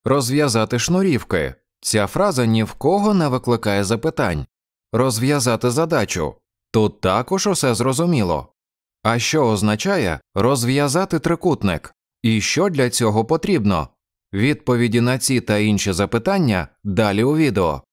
Розв'язати шнурівки. Ця фраза ні в кого не викликає запитань. Розв'язати задачу. Тут також усе зрозуміло. А що означає розв'язати трикутник? І що для цього потрібно? Відповіді на ці та інші запитання далі у відео.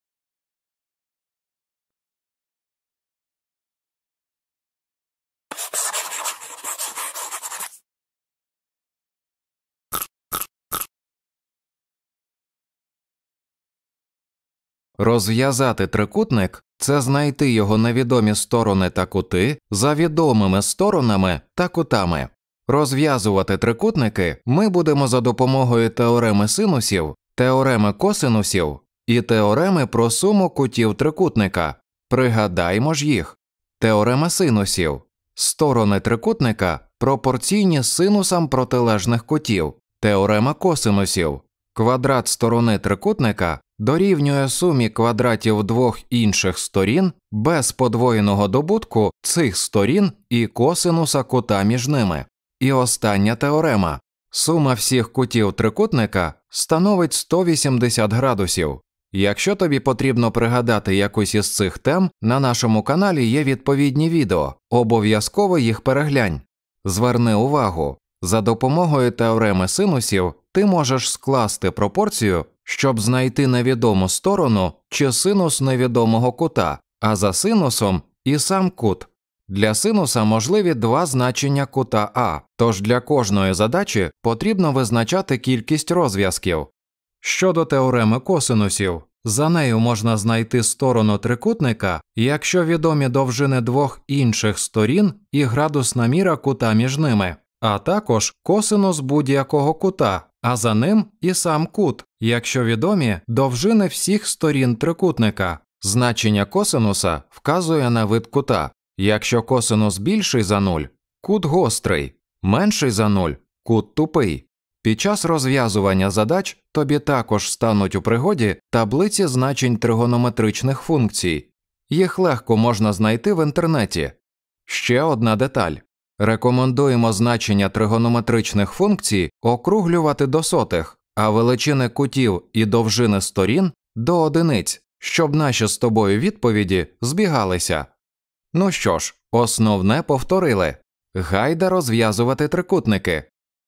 Розв'язати трикутник – це знайти його невідомі сторони та кути за відомими сторонами та кутами. Розв'язувати трикутники ми будемо за допомогою теореми синусів, теореми косинусів і теореми про суму кутів трикутника. Пригадаймо ж їх. Теорема синусів. Сторони трикутника пропорційні синусам протилежних кутів. Теорема косинусів. Квадрат сторони трикутника дорівнює сумі квадратів двох інших сторін без подвоєного добутку цих сторін і косинуса кута між ними. І остання теорема. Сума всіх кутів трикутника становить 180 градусів. Якщо тобі потрібно пригадати якусь із цих тем, на нашому каналі є відповідні відео, обов'язково їх переглянь. Зверни увагу, за допомогою теореми синусів ти можеш скласти пропорцію, щоб знайти невідому сторону чи синус невідомого кута, а за синусом і сам кут. Для синуса можливі два значення кута А, тож для кожної задачі потрібно визначати кількість розв'язків. Щодо теореми косинусів, за нею можна знайти сторону трикутника, якщо відомі довжини двох інших сторін і градусна міра кута між ними, а також косинус будь-якого кута, а за ним і сам кут, якщо відомі довжини всіх сторін трикутника. Значення косинуса вказує на вид кута. Якщо косинус більший за 0 – кут гострий, менший за 0 – кут тупий. Під час розв'язування задач тобі також стануть у пригоді таблиці значень тригонометричних функцій. Їх легко можна знайти в інтернеті. Ще одна деталь. Рекомендуємо значення тригонометричних функцій округлювати до сотих, а величини кутів і довжини сторін – до одиниць, щоб наші з тобою відповіді збігалися. Ну що ж, основне повторили. Гайда розв'язувати трикутники.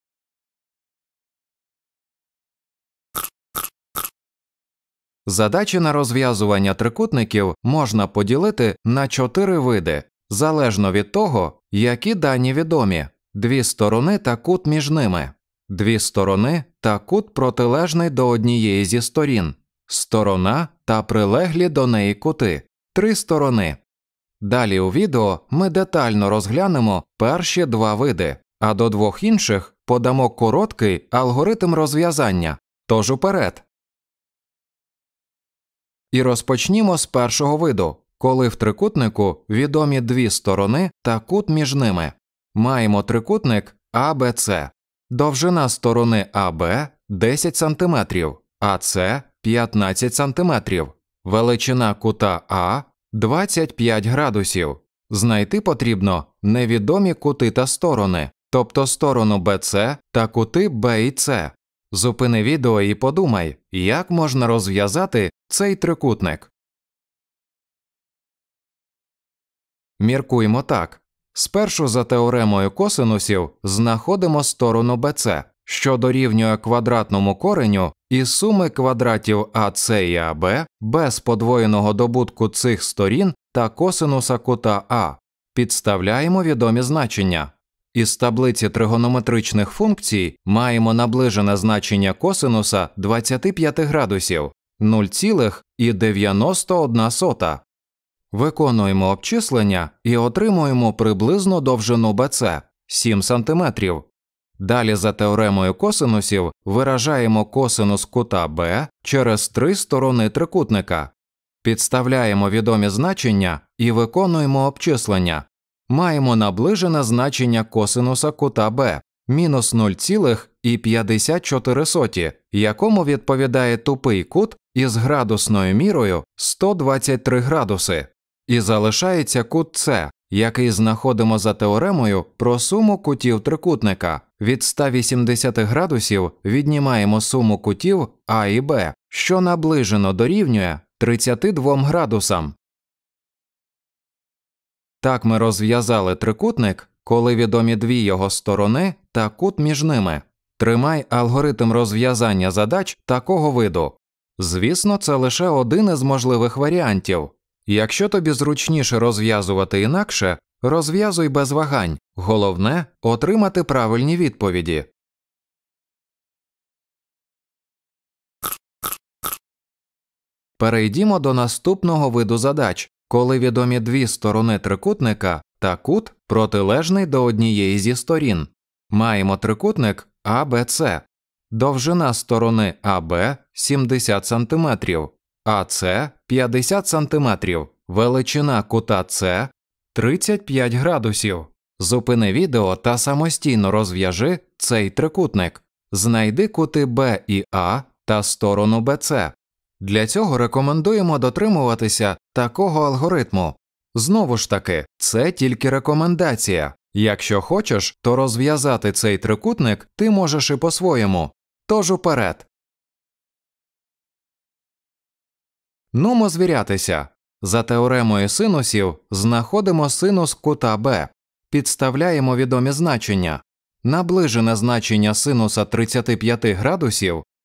Задачі на розв'язування трикутників можна поділити на 4 види, залежно від того, які дані відомі. Дві сторони та кут між ними. Дві сторони та кут протилежний до однієї зі сторін. Сторона та прилеглі до неї кути. 3 сторони. Далі у відео ми детально розглянемо перші 2 види, а до 2 інших подамо короткий алгоритм розв'язання. Тож уперед! І розпочнімо з першого виду, коли в трикутнику відомі 2 сторони та кут між ними. Маємо трикутник ABC. Довжина сторони АБ – 10 см, АС – 15 см. Величина кута А – 25 градусів. Знайти потрібно невідомі кути та сторони, тобто сторону BC та кути Б і С. Зупини відео і подумай, як можна розв'язати цей трикутник. Міркуємо так. Спершу за теоремою косинусів знаходимо сторону BC, що дорівнює квадратному кореню із суми квадратів АС і АБ без подвоєного добутку цих сторін та косинуса кута А. Підставляємо відомі значення. Із таблиці тригонометричних функцій маємо наближене значення косинуса 25 градусів – 0,91. Виконуємо обчислення і отримуємо приблизну довжину BC – 7 см. Далі за теоремою косинусів виражаємо косинус кута Б через 3 сторони трикутника. Підставляємо відомі значення і виконуємо обчислення. Маємо наближене значення косинуса кута Б – мінус 0,54, якому відповідає тупий кут із градусною мірою 123 градуси. І залишається кут С, який знаходимо за теоремою про суму кутів трикутника. Від 180 градусів віднімаємо суму кутів А і Б, що наближено дорівнює 32 градусам. Так ми розв'язали трикутник, коли відомі дві його сторони та кут між ними. Тримай алгоритм розв'язання задач такого виду. Звісно, це лише один із можливих варіантів. Якщо тобі зручніше розв'язувати інакше, розв'язуй без вагань. Головне – отримати правильні відповіді. Перейдімо до наступного виду задач, коли відомі дві сторони трикутника та кут протилежний до однієї зі сторін. Маємо трикутник АБЦ. Довжина сторони АБ – 70 см, АЦ – 50 см, величина кута С – 35 градусів. Зупини відео та самостійно розв'яжи цей трикутник. Знайди кути Б і А та сторону БЦ. Для цього рекомендуємо дотримуватися такого алгоритму. Знову ж таки, це тільки рекомендація. Якщо хочеш, то розв'язати цей трикутник ти можеш і по-своєму. Тож уперед. Нумо звірятися. За теоремою синусів знаходимо синус кута Б. Підставляємо відомі значення. Наближене значення синуса 35 градусів –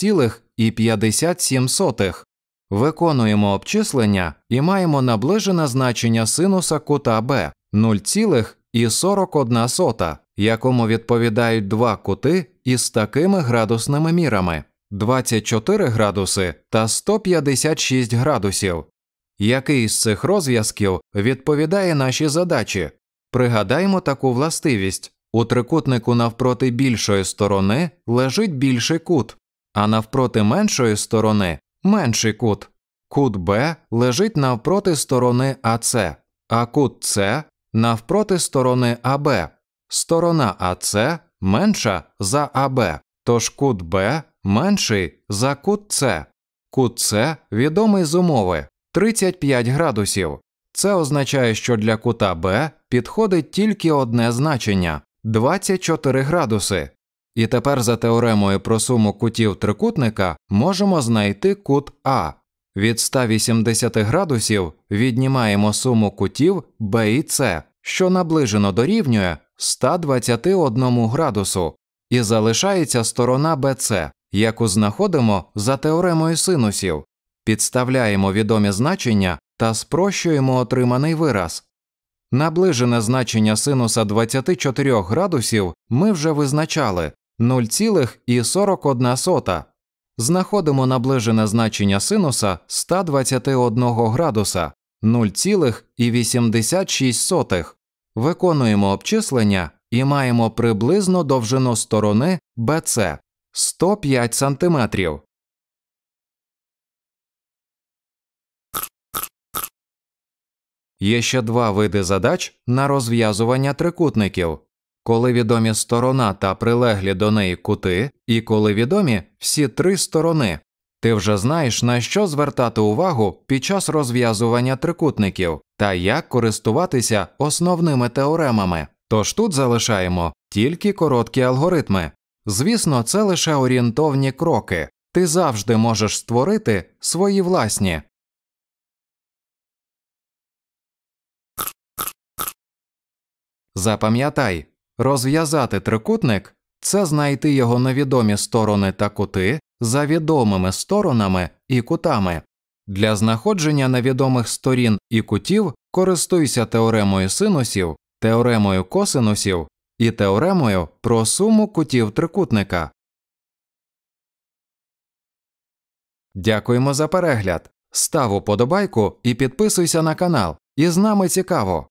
0,57. Виконуємо обчислення і маємо наближене значення синуса кута Б – 0,41, якому відповідають два кути із такими градусними мірами – 24 градуси та 156 градусів. Який з цих розв'язків відповідає нашій задачі? Пригадаймо таку властивість. У трикутнику навпроти більшої сторони лежить більший кут, а навпроти меншої сторони – менший кут. Кут Б лежить навпроти сторони АЦ, а кут С – навпроти сторони АБ. Сторона АЦ менша за АБ, тож кут Б менший за кут С. Кут С відомий з умови – 35 градусів. Це означає, що для кута Б підходить тільки одне значення – 24 градуси. І тепер за теоремою про суму кутів трикутника можемо знайти кут А. Від 180 градусів віднімаємо суму кутів Б і С, що наближено дорівнює 121 градусу. І залишається сторона БЦ, яку знаходимо за теоремою синусів. Підставляємо відомі значення та спрощуємо отриманий вираз. Наближене значення синуса 24 градусів ми вже визначали – 0,41. Знаходимо наближене значення синуса 121 градуса – 0,86. Виконуємо обчислення і маємо приблизну довжину сторони BC – 105 см. Є ще два види задач на розв'язування трикутників. Коли відомі сторона та прилеглі до неї кути, і коли відомі всі три сторони. Ти вже знаєш, на що звертати увагу під час розв'язування трикутників та як користуватися основними теоремами. Тож тут залишаємо тільки короткі алгоритми. Звісно, це лише орієнтовні кроки. Ти завжди можеш створити свої власні. Запам'ятай, розв'язати трикутник – це знайти його невідомі сторони та кути за відомими сторонами і кутами. Для знаходження невідомих сторін і кутів користуйся теоремою синусів, теоремою косинусів і теоремою про суму кутів трикутника. Дякуємо за перегляд. Став уподобайку і підписуйся на канал. І з нами цікаво!